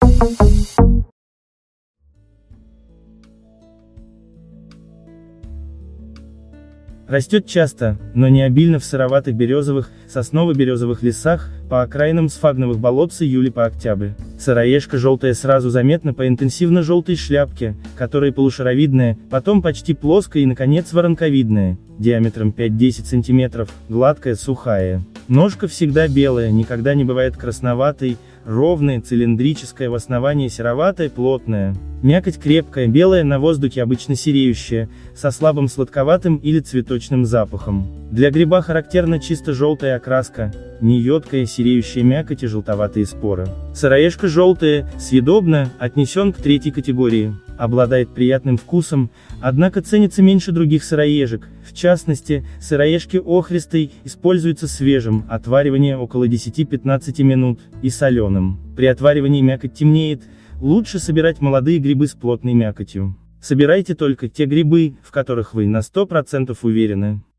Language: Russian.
Растет часто, но не обильно в сыроватых березовых, сосново-березовых лесах, по окраинам сфагновых болот с июля по октябрь. Сыроежка желтая сразу заметна по интенсивно-желтой шляпке, которая полушаровидная, потом почти плоская и наконец воронковидная, диаметром 5-10 см, гладкая, сухая. Ножка всегда белая, никогда не бывает красноватой, ровная, цилиндрическая, в основании сероватая, плотная. Мякоть крепкая, белая, на воздухе обычно сереющая, со слабым сладковатым или цветочным запахом. Для гриба характерна чисто желтая окраска, неедкая, сереющая мякоть и желтоватые споры. Сыроежка желтая, съедобна, отнесен к третьей категории. Обладает приятным вкусом, однако ценится меньше других сыроежек, в частности, сыроежки охристой используются свежим, отваривание около 10-15 минут, и соленым. При отваривании мякоть темнеет, лучше собирать молодые грибы с плотной мякотью. Собирайте только те грибы, в которых вы на 100% уверены.